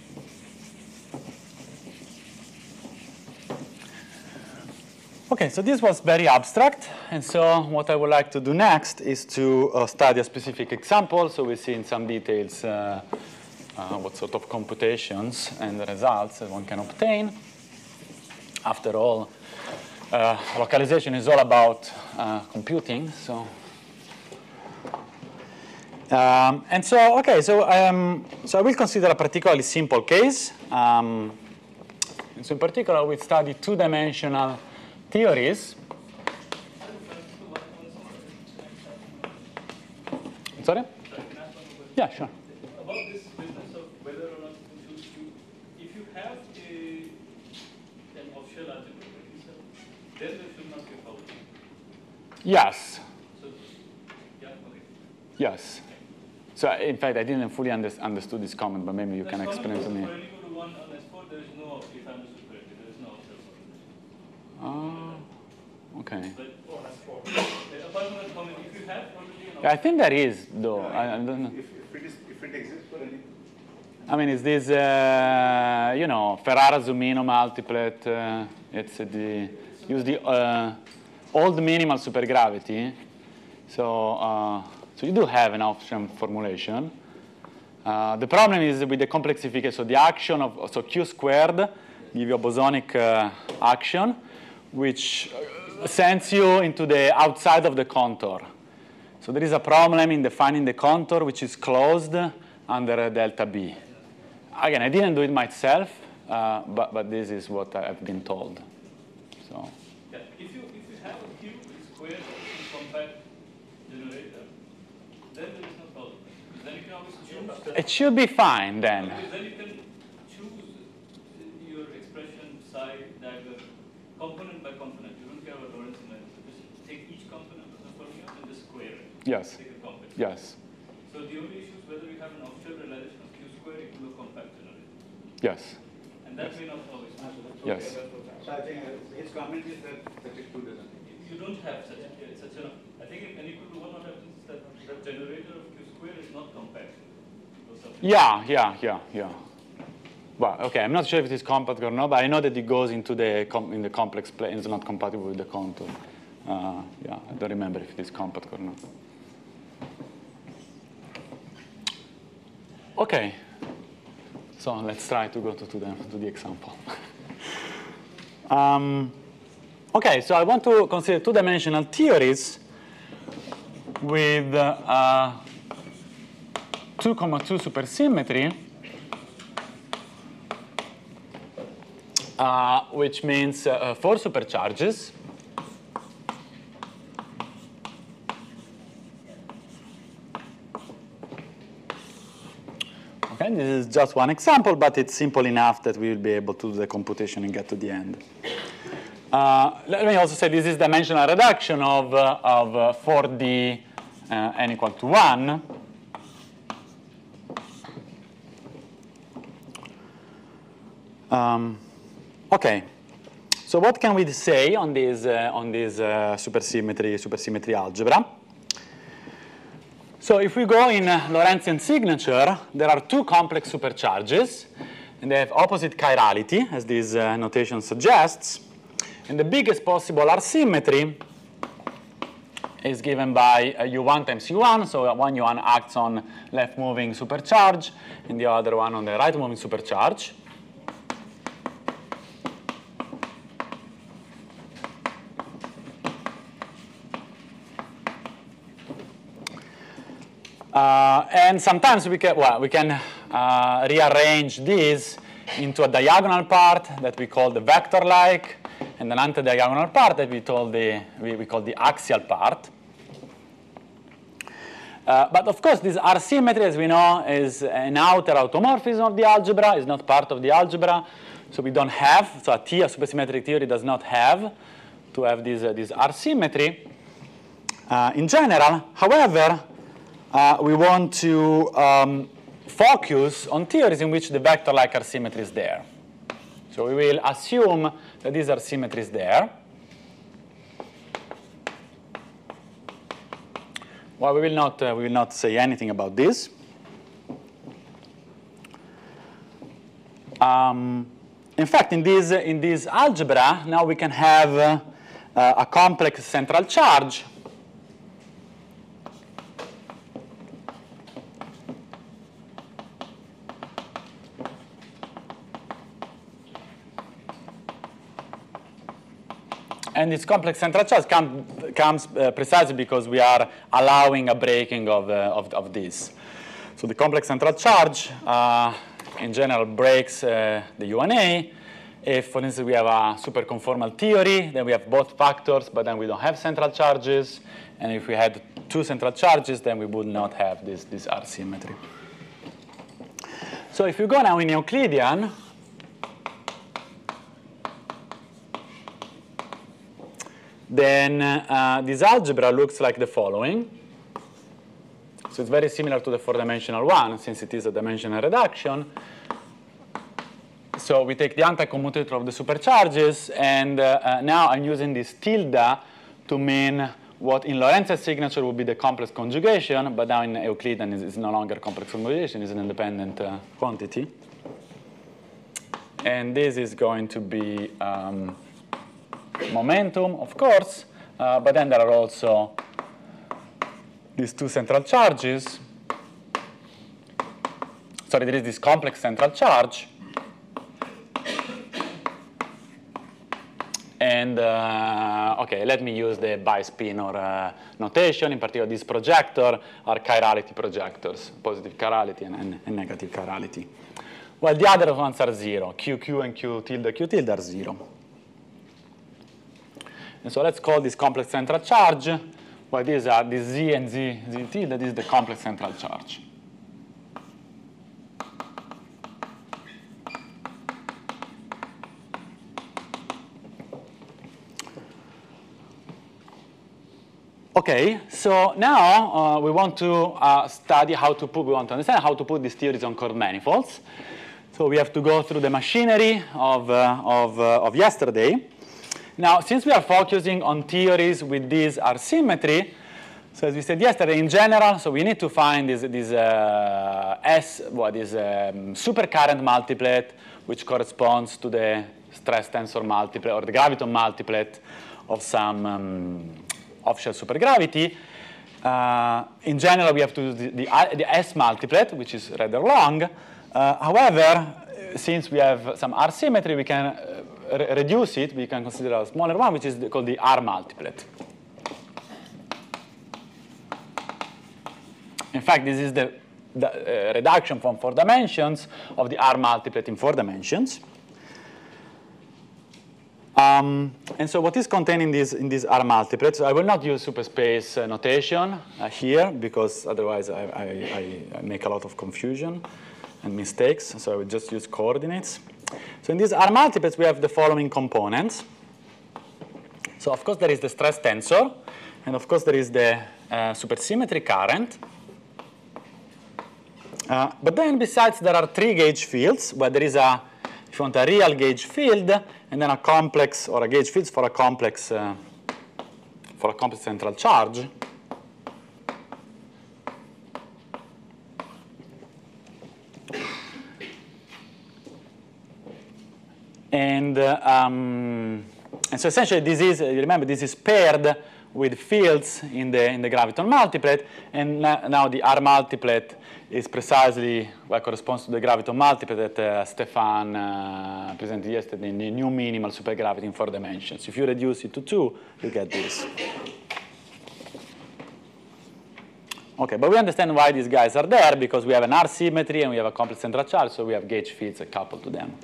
Speaker 2: OK, so this was very abstract. And so what I would like to do next is to study a specific example. So we see in some details what sort of computations and the results that one can obtain. After all, localization is all about computing. So, and so, OK, so I will consider a particularly simple case. And so in particular, we study 2-dimensional theories. Sorry? Yeah, sure.
Speaker 6: About this business of whether or not to choose Q, if you have an off-shell algebra, then there should not be a problem.
Speaker 2: Yes.
Speaker 6: So, yeah, okay.
Speaker 2: Yes. So in fact, I didn't fully understood this comment, but maybe you can explain it to me.
Speaker 6: For n equal to 1 on S4, there is no, if I understood correctly, there is no off-shell formulation.
Speaker 2: OK.
Speaker 6: But apart from that comment, if you have already an
Speaker 2: I think there is, though. I don't know.
Speaker 4: If it exists for any.
Speaker 2: I mean, is this, you know, Ferrara-Zumino multiplet? It's use the old minimal supergravity. So you do have an off-shell formulation. The problem is with the complexification. So the action of Q squared give you a bosonic action, which sends you into the outside of the contour. So there is a problem in defining the contour, which is closed under delta B. Again, I didn't do it myself, but this is what I've been told. So.
Speaker 6: Yeah. If you have a Q squared compact generator, then there is no problem. Then you can always choose.
Speaker 2: It should be fine then.
Speaker 6: Because then you can choose your expression psi dagger component by component. You don't care about Lorentz lines. Just take each component of the formula and just square it.
Speaker 2: Yes.
Speaker 6: Take it complex.
Speaker 2: Yes.
Speaker 6: So the only issue is whether you have an off-shell realization of Q squared equal to compact generator.
Speaker 2: Yes.
Speaker 6: And that may not always be.
Speaker 2: Yes.
Speaker 4: So I think his comment is that it too doesn't.
Speaker 6: You don't have such a, I think if n equal to 1, what happens is that the generator of Q squared is not compact.
Speaker 2: Yeah. Well, OK, I'm not sure if it is compact or not, but I know that it goes into the in the complex plane. It's not compatible with the contour. Yeah, I don't remember if it is compact or not. OK. So let's try to go to the example. OK, so I want to consider 2-dimensional theories with 2,2 supersymmetry, which means 4 supercharges. Okay, this is just one example, but it's simple enough that we will be able to do the computation and get to the end. Let me also say this is dimensional reduction of 4D n equal to 1. OK, so what can we say on this supersymmetry algebra? So if we go in Lorentzian signature, there are two complex supercharges, and they have opposite chirality, as this notation suggests. And the biggest possible R-symmetry is given by U1 times U1. So one U1 acts on left-moving supercharge, and the other one on the right-moving supercharge. And sometimes we can rearrange this into a diagonal part that we call the vector-like, and an anti-diagonal part that we call the axial part. But of course, this R-symmetry, as we know, is an outer automorphism of the algebra. It's not part of the algebra. So we don't have, so a supersymmetric theory does not have to have this R-symmetry in general. However, we want to focus on theories in which the vector-like R-symmetry is there. So we will assume that this R-symmetry is there. Well, we will not say anything about this. In fact, in this algebra, now we can have a complex central charge. And this complex central charge comes precisely because we are allowing a breaking of this. So the complex central charge, in general, breaks the UNA. If, for instance, we have a superconformal theory, then we have both factors, but then we don't have central charges. And if we had two central charges, then we would not have this R-symmetry. So if you go now in Euclidean, then this algebra looks like the following. So it's very similar to the four-dimensional one, since it is a dimensional reduction. So we take the anti-commutator of the supercharges, and now I'm using this tilde to mean what in Lorentzian signature would be the complex conjugation, but now in Euclidean it's no longer complex conjugation, it's an independent quantity. And this is going to be momentum, of course, but then there are also these two central charges. Sorry, there is this complex central charge. And, OK, let me use the bispinor notation. In particular, this projector are chirality projectors, positive chirality and negative chirality. Well, the other ones are 0. QQ and Q tilde are 0. And so let's call this complex central charge. Well, these are the Z and Z tilde. This is the complex central charge. OK, so now we want to study how to put, we want to understand how to put these theories on chord manifolds. So we have to go through the machinery of yesterday. Now, since we are focusing on theories with this R-symmetry, so as we said yesterday, in general, so we need to find this supercurrent multiplet, which corresponds to the stress tensor multiplet or the graviton multiplet of some off-shell supergravity. In general, we have to do the S multiplet, which is rather long. However, since we have some R-symmetry, we can reduce it. We can consider a smaller one, which is called the R multiplet. In fact, this is the reduction from 4 dimensions of the R multiplet in 4 dimensions. And so what is contained in this R multiplet? So I will not use superspace notation here, because otherwise I make a lot of confusion and mistakes. So I will just use coordinates. So in these R multiplets, we have the following components. So of course, there is the stress tensor. And of course, there is the supersymmetric current. But then besides, there are 3 gauge fields, where there is a, if you want, a real gauge field, and then a complex, or a gauge field for a complex central charge. And so essentially this is, remember, this is paired with fields in the graviton multiplet, and now the R multiplet is precisely what corresponds to the graviton multiplet that Stefan presented yesterday in the new minimal supergravity in 4 dimensions. If you reduce it to 2, you get this. Okay, but we understand why these guys are there, because we have an R symmetry and we have a complex central charge, so we have gauge fields coupled to them.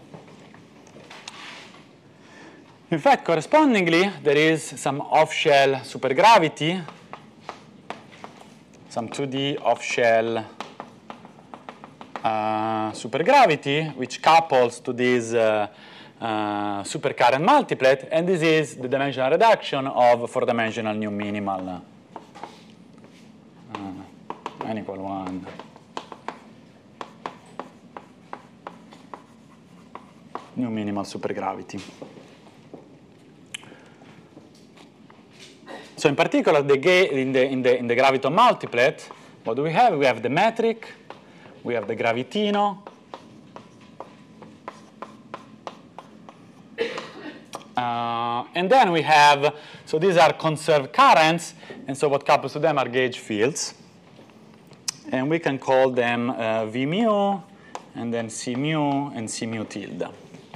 Speaker 2: In fact, correspondingly, there is some off-shell supergravity, some 2D off-shell supergravity, which couples to this supercurrent multiplet, and this is the dimensional reduction of 4-dimensional new minimal n equal 1. New minimal supergravity. So in particular, in the graviton multiplet, what do we have? We have the metric, we have the gravitino, and then we have, so these are conserved currents, and so what couples to them are gauge fields. And we can call them V mu, and then C mu, and C mu tilde.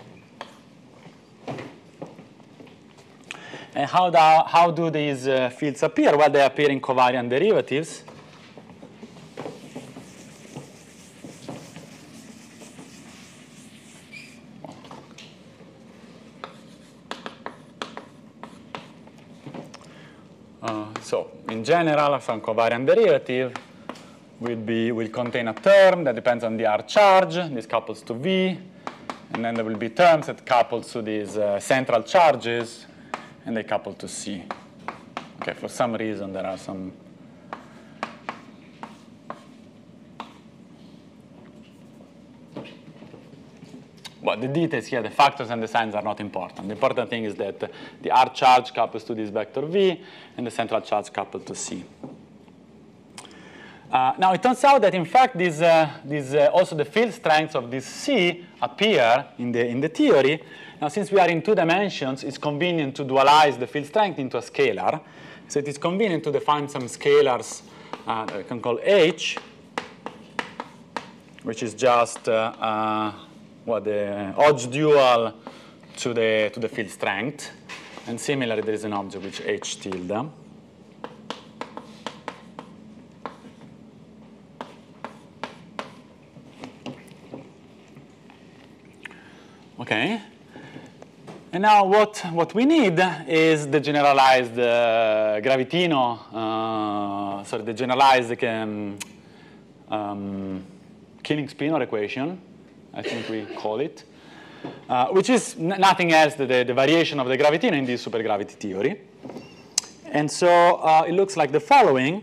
Speaker 2: And how do these fields appear? Well, they appear in covariant derivatives. So in general, some covariant derivative will contain a term that depends on the R charge. This couples to V. And then there will be terms that couples to these central charges, and they couple to C. Okay, for some reason there are some. Well, the details here, the factors and the signs are not important. The important thing is that the R charge couples to this vector V, and the central charge coupled to C. Now, it turns out that, in fact, also the field strengths of this C appear in the theory. Now, since we are in 2 dimensions, it's convenient to dualize the field strength into a scalar. So it is convenient to define some scalars that we can call H, which is just the Hodge dual to the field strength. And similarly, there is an object which H tilde. Okay. And now what we need is the generalized gravitino, the generalized Killing-Spinor equation, I think we call it, which is nothing else than the variation of the gravitino in this supergravity theory. And so it looks like the following.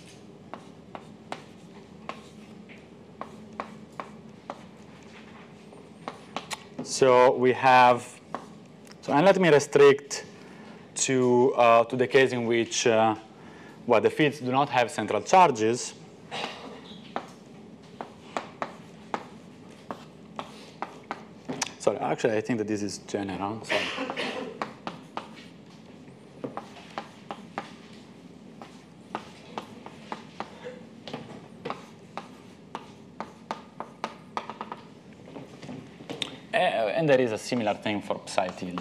Speaker 2: So we have, and let me restrict to the case in which the fields do not have central charges. Sorry, actually, I think that this is general. Sorry. And there is a similar thing for psi tilde.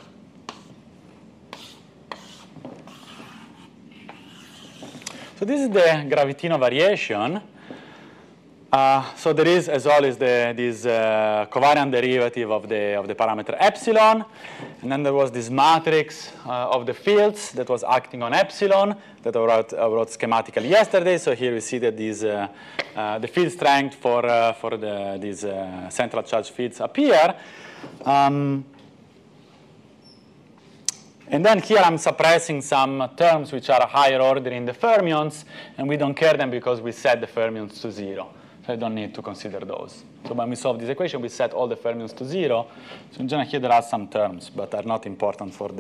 Speaker 2: So this is the gravitino variation. So there is, as always, this covariant derivative of the parameter epsilon. And then there was this matrix of the fields that was acting on epsilon that I wrote schematically yesterday. So here we see that these, the field strength for these central charge fields appear. And then here I'm suppressing some terms which are higher order in the fermions, and we don't care them because we set the fermions to 0. So I don't need to consider those. So when we solve this equation, we set all the fermions to 0. So in general, here there are some terms, but are not important for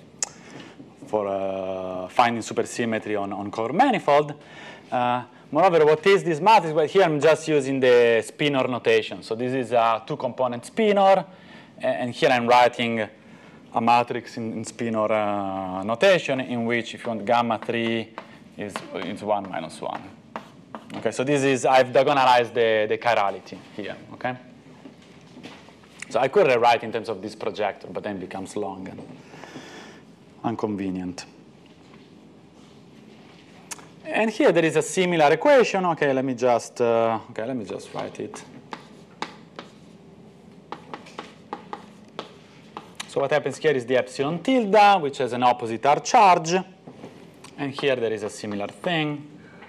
Speaker 2: finding supersymmetry on core manifold. Moreover, what is this matrix? Well, here I'm just using the spinor notation. So this is a 2-component spinor, And here I'm writing a matrix in spinor notation in which, if you want, gamma 3 is 1 minus 1. Okay, so this is, I've diagonalized the chirality here, okay? So I could rewrite in terms of this projector, but then it becomes long and inconvenient. And here there is a similar equation. Okay, let me just write it. So what happens here is the epsilon tilde, which has an opposite R charge. And here there is a similar thing.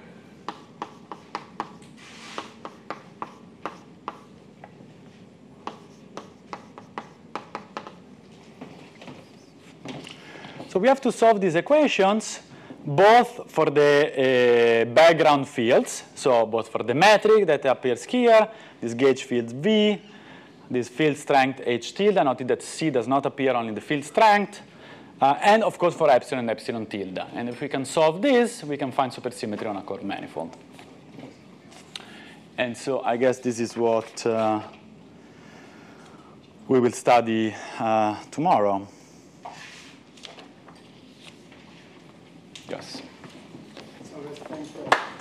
Speaker 2: So we have to solve these equations both for the background fields, so both for the metric that appears here, this gauge field V, this field strength H tilde, note that C does not appear only in the field strength, and of course for epsilon and epsilon tilde. And if we can solve this, we can find supersymmetry on a curved manifold. And so I guess this is what we will study tomorrow. Yes.
Speaker 1: So thanks for